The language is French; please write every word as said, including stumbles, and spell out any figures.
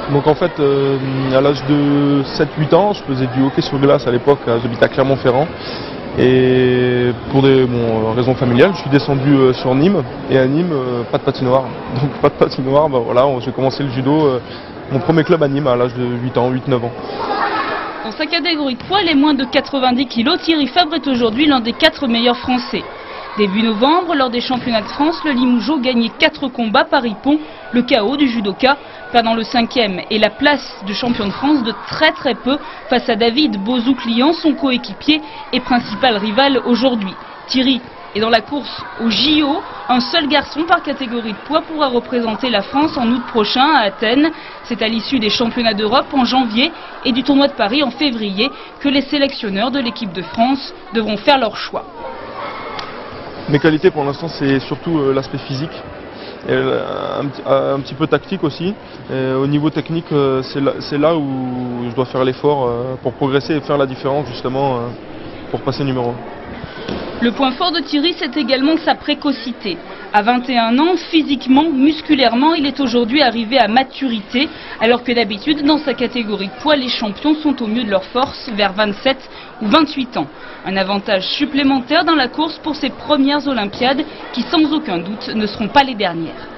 Donc en fait, euh, à l'âge de sept huit ans, je faisais du hockey sur glace à l'époque, j'habitais à Clermont-Ferrand. Et pour des bon, raisons familiales, je suis descendu euh, sur Nîmes. Et à Nîmes, euh, pas de patinoire. Donc pas de patinoire, bah, voilà, j'ai commencé le judo, euh, mon premier club à Nîmes à l'âge de huit ans, huit neuf ans. Dans sa catégorie de poids, les moins de quatre-vingt-dix kilos, Thierry Fabre est aujourd'hui l'un des quatre meilleurs Français. Début novembre, lors des championnats de France, le Limougeot gagnait quatre combats par Ippon, le K O du judoka, perdant le cinquième et la place de champion de France de très très peu face à David Bozou-Client, son coéquipier et principal rival aujourd'hui. Thierry est dans la course au J O, un seul garçon par catégorie de poids pourra représenter la France en août prochain à Athènes. C'est à l'issue des championnats d'Europe en janvier et du tournoi de Paris en février que les sélectionneurs de l'équipe de France devront faire leur choix. Mes qualités pour l'instant, c'est surtout euh, l'aspect physique, et, euh, un, un petit peu tactique aussi. Et au niveau technique, euh, c'est là, c'est là où je dois faire l'effort euh, pour progresser et faire la différence justement euh, pour passer numéro un. Le point fort de Thierry, c'est également sa précocité. À vingt et un ans, physiquement, musculairement, il est aujourd'hui arrivé à maturité, alors que d'habitude, dans sa catégorie de poids, les champions sont au mieux de leur force vers vingt-sept ou vingt-huit ans. Un avantage supplémentaire dans la course pour ses premières Olympiades, qui sans aucun doute ne seront pas les dernières.